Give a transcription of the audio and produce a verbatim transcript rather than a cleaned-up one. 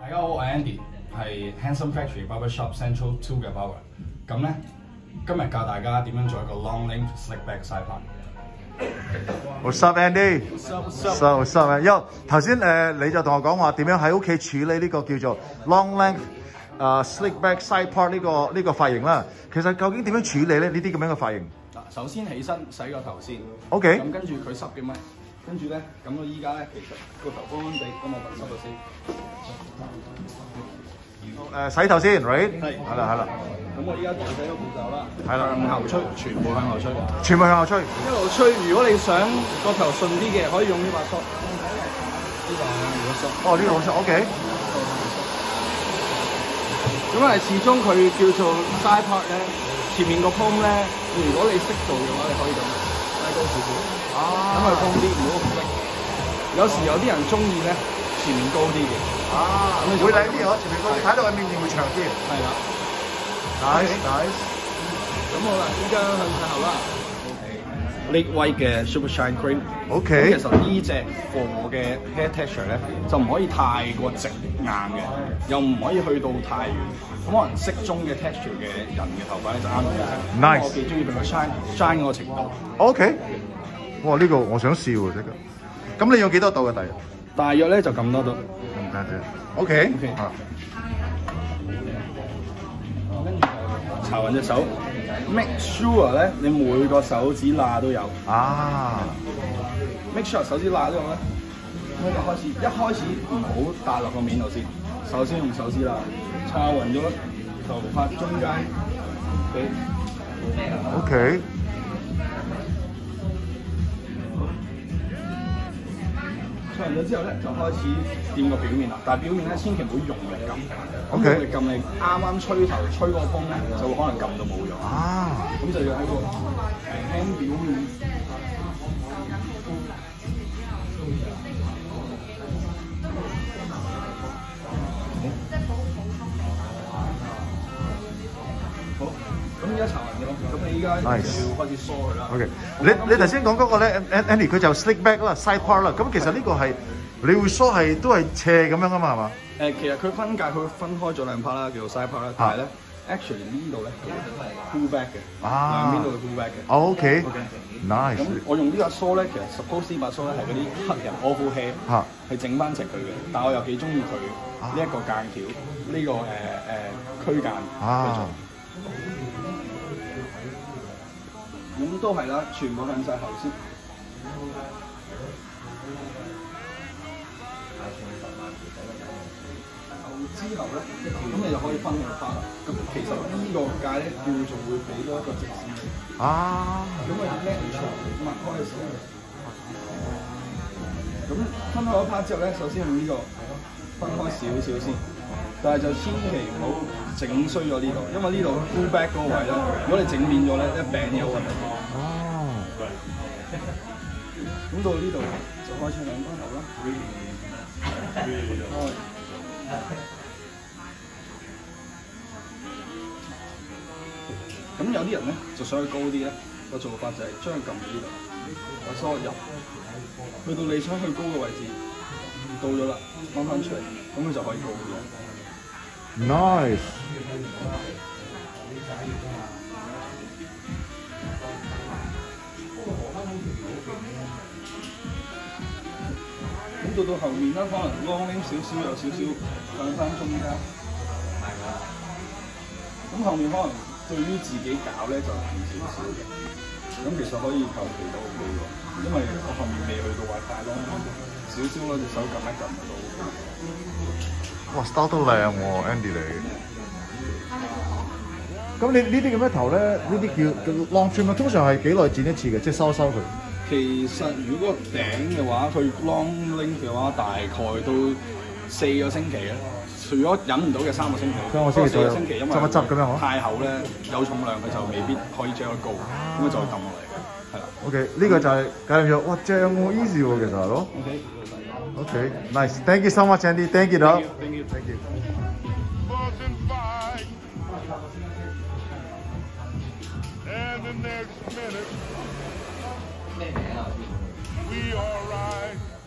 大家好，我係 Andy，係 Handsome Factory Barber Shop Central Two 嘅 barber。咁咧，今日教大家點樣做一個 long length slick back side part。What's up Andy？What's up？What's up 啊？因頭先誒你就同我講話點樣喺屋企處理呢個叫做 long length 誒 slick back side part 呢個呢個髮型啦。其實究竟點樣處理咧？呢啲咁樣嘅髮型？ 嗱，首先起身洗個頭先。 OK。 咁跟住佢濕嘅咪，跟住咧，咁到依家咧，其實個頭乾乾地，咁我揼濕咗先。 誒洗頭先 ，right？ 係。係啦，係啦。咁我依家做第一個步驟啦。係啦。向後吹，全部向後吹。 全部向後吹。 一路吹，如果你想個頭順啲嘅，可以用呢把梳。呢個如果梳。 哦，呢個好梳 ，OK。 咁啊，始終佢叫做 side part 咧，前面個 comb 咧，如果你識做嘅話，你可以咁拉高少少。啊。咁佢 comb 啲，唔好咁逼。有時有啲人中意咧，前面高啲嘅。 啊。會靚啲嗬，前面高啲，睇到佢面型會長啲。係啦。Nice nice。 咁好啦，依家向晒後啦。Lake White 嘅 Super Shine Cream。OK。其實呢隻貨嘅 hair texture 咧，就唔可以太過直硬嘅，又唔可以去到太軟。咁可能適中嘅 texture 嘅人嘅頭髮咧就啱嘅。Nice。我幾中意佢個 shine shine 嗰個程度。OK。 哇！呢個我想試喎，呢個。咁你用幾多度嘅大約？ 大約咧就咁多度。 咁多度。OK。OK。啊。 跟住搽勻隻手 ，make sure 咧你每個手指罅都有。啊 ！make sure 手指罅都有咧，咁就開始一開始唔好搭落個面度先，首先用手指罅搽勻咗頭髮中間。 OK。 搽完咗之後咧，就開始掂個表面啦。但係表面咧，千祈唔好用力撳。咁用力撳你啱啱吹頭吹個風咧，就會可能撳到冇用。啊！咁就要喺個輕輕表面。好。咁而家搽完咗，咁你依家就要開始梳佢啦。 OK， 你你頭先講嗰個咧 ，Andy 佢就 slick back 啦 ，side part 啦。咁其實呢個係你會梳係都係斜咁樣噶嘛，係嘛？ 誒，其實佢分界，佢分開咗兩 part 啦，叫做 side part 啦。但係咧 ，actually 呢度咧 pull back 嘅，兩邊都會 pull back 嘅。OK，OK，nice。咁我用呢把梳咧，其實 suppose 呢把梳咧係嗰啲黑人 oval hair，係整翻直佢嘅。但我又幾中意佢呢一個間條，呢個誒誒區間去做。咁都係啦，全部向晒後先。後之後咧，咁你就可以分兩 part 啦。咁其實呢個界咧叫做會俾多一個直線。啊！咁啊叻長擘開嘅時候，咁分開一 part 之後咧，首先用呢個分開少少先，但係就千祈唔好整衰咗呢度，因為呢度 pull back 嗰個位咧，如果你整扁咗咧，一餅有問題。哦。咁到呢度就開始兩分頭啦。開。咁有啲人咧就想去高啲咧，個做法就係將佢撳喺呢度，我梳入，去到你想去高嘅位置，到咗啦，掹翻出嚟，咁佢就可以高啲。 Nice。 咁到到後面啦，可能 long length 少少，有少少向翻中間。咁後面可能對於自己搞咧就難少少嘅。咁其實可以求其都 OK 喎，因為我後面未去到話太 long，少少攞隻手撳一撳就 OK。 哇 ，style 都靚喎 ，Andy 你。咁你呢啲咁嘅頭咧，呢啲叫叫 long trim 啊，通常係幾耐剪一次嘅，即係收收佢。 其實如果個頂嘅話，佢 long length 嘅話，大概都四個星期啦。除咗忍唔到嘅三個星期， 三個星期左右， 四個星期因為執一執咁樣太厚咧，有重量佢就未必可以將得高，咁佢就會抌落嚟嘅，係啦。 OK， 呢個就係搞掂咗，哇正喎 ，easy 喎，其實係咯。OK，OK，nice，thank you so much Andy，thank you 咯。Thank you，thank you。And the next minute, we all right.